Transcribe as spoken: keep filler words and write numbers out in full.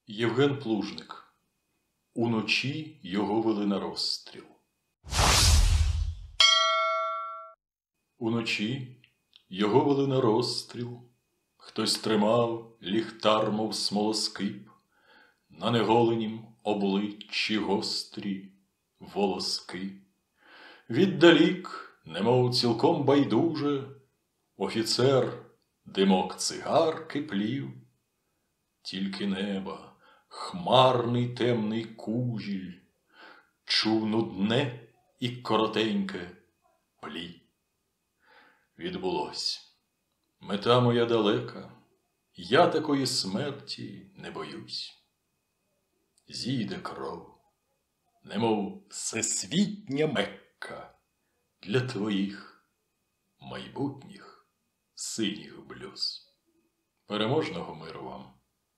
Євген Плужник. Уночі його вели на розстріл. Уночі його вели на розстріл. Хтось тримав ліхтар, мов смолоскип, на неголенім обличчі гострі волоски. Віддалік, немов цілком байдуже, офіцер димок цигарки плів. Тільки неба хмарний темний кужіль чув нудне і коротеньке плі. Відбулось. Мета моя далека, я такої смерті не боюсь. Зійде кров, немов всесвітня Мекка для твоїх майбутніх синіх блюз. Переможного миру вам!